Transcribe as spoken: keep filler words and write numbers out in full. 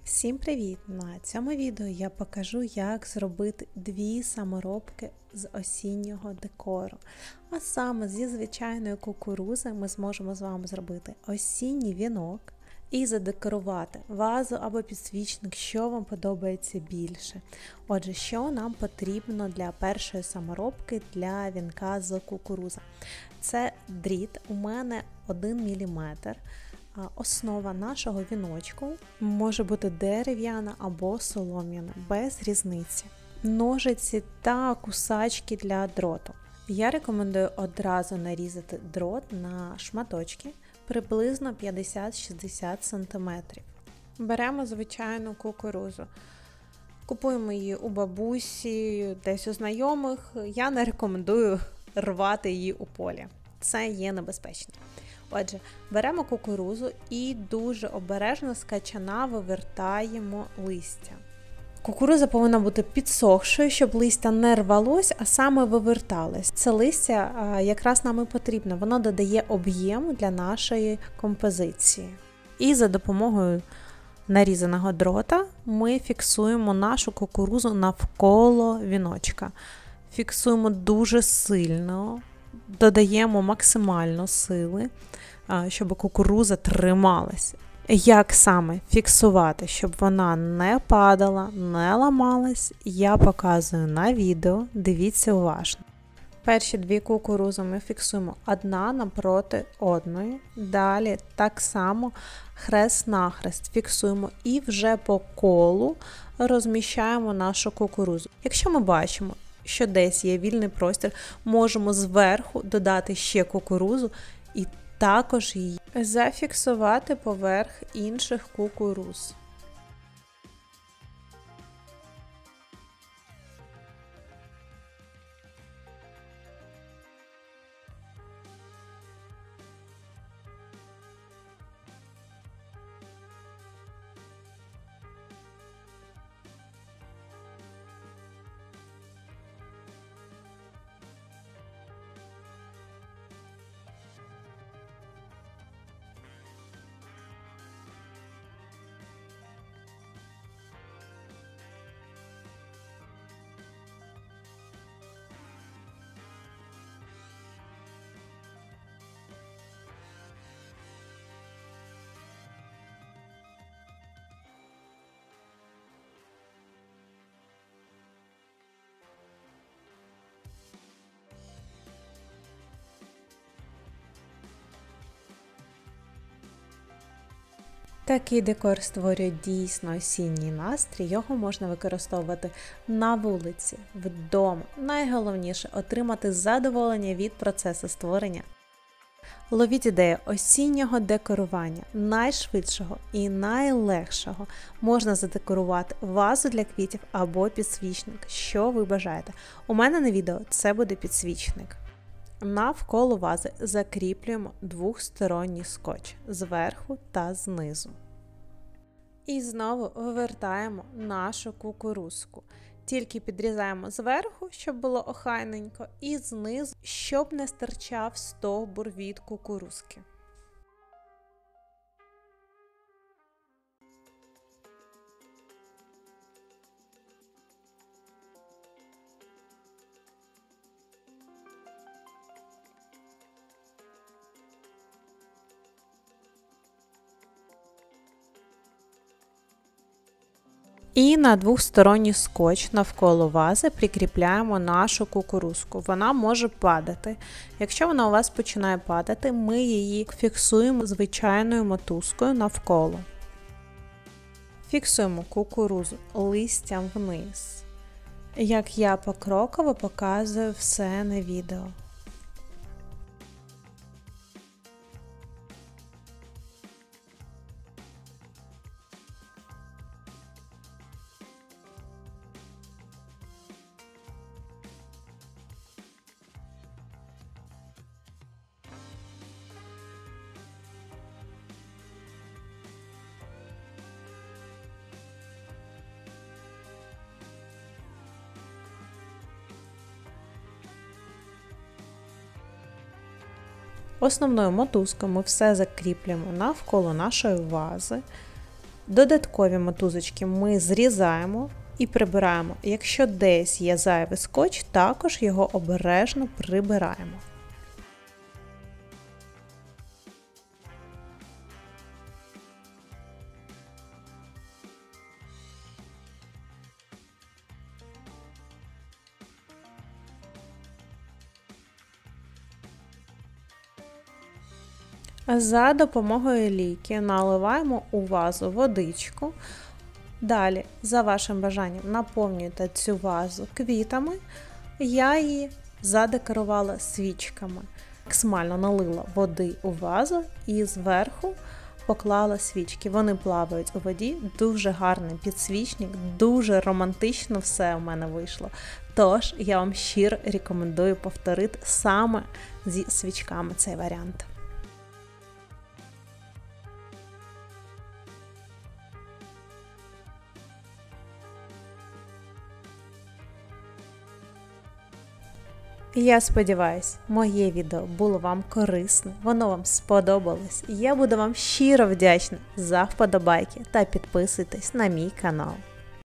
Всім привіт! На цьому відео я покажу, як зробити дві саморобки з осіннього декору. А саме зі звичайної кукурузи ми зможемо з вами зробити осінній вінок і задекорувати вазу або підсвічник, що вам подобається більше. Отже, що нам потрібно для першої саморобки для вінка з кукурузи? Це дріт, у мене один міліметр. Основа нашого віночку може бути дерев'яна або солом'яна, без різниці. Ножиці та кусачки для дроту. Я рекомендую одразу нарізати дрот на шматочки приблизно п'ятдесят-шістдесят см. Беремо звичайну кукурузу. Купуємо її у бабусі, десь у знайомих. Я не рекомендую рвати її у полі. Це є небезпечно. Отже, беремо кукурузу і дуже обережно з качана вивертаємо листя. Кукуруза повинна бути підсохшою, щоб листя не рвалось, а саме виверталось. Це листя якраз нам і потрібно, воно додає об'єму для нашої композиції. І за допомогою нарізаного дрота ми фіксуємо нашу кукурузу навколо віночка. Фіксуємо дуже сильно. Додаємо максимально сили, щоб кукуруза трималась. Як саме фіксувати, щоб вона не падала, не ламалась, я показую на відео, дивіться уважно. Перші дві кукурузи ми фіксуємо одна напроти одної, далі так само хрест-нахрест фіксуємо і вже по колу розміщаємо нашу кукурузу. Якщо ми бачимо, що десь є вільний простір, можемо зверху додати ще кукурузу і також її зафіксувати поверх інших кукуруз. Такий декор створює дійсно осінній настрій, його можна використовувати на вулиці, вдома. Найголовніше – отримати задоволення від процесу створення. Ловіть ідею осіннього декорування, найшвидшого і найлегшого. Можна задекорувати вазу для квітів або підсвічник, що ви бажаєте. У мене на відео це буде підсвічник. Навколо вази закріплюємо двосторонній скотч зверху та знизу. І знову вивертаємо нашу кукурузку. Тільки підрізаємо зверху, щоб було охайненько, і знизу, щоб не стирчав стовбур від кукурузки. І на двосторонній скотч навколо вази прикріпляємо нашу кукурузку. Вона може падати. Якщо вона у вас починає падати, ми її фіксуємо звичайною мотузкою навколо. Фіксуємо кукурузу листям вниз. Як я покроково показую все на відео. Основною мотузкою ми все закріплюємо навколо нашої вази. Додаткові мотузочки ми зрізаємо і прибираємо. Якщо десь є зайвий скотч, також його обережно прибираємо. За допомогою лійки наливаємо у вазу водичку. Далі, за вашим бажанням, наповнюєте цю вазу квітами. Я її задекорувала свічками. Максимально налила води у вазу і зверху поклала свічки. Вони плавають у воді, дуже гарний підсвічник, дуже романтично все у мене вийшло. Тож, я вам щиро рекомендую повторити саме зі свічками цей варіант. Я сподіваюсь, моє відео було вам корисне, воно вам сподобалось. Я буду вам щиро вдячна за вподобайки та підписуйтесь на мій канал.